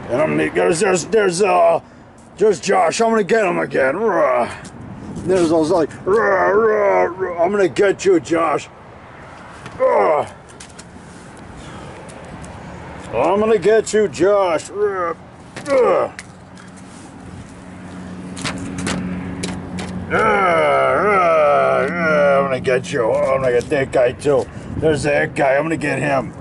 And I'm gonna, there's Josh. I'm gonna get him again. There's those like, I'm gonna get you, Josh. I'm gonna get you, Josh. I'm gonna get you. I'm gonna get that guy too. There's that guy. I'm gonna get him.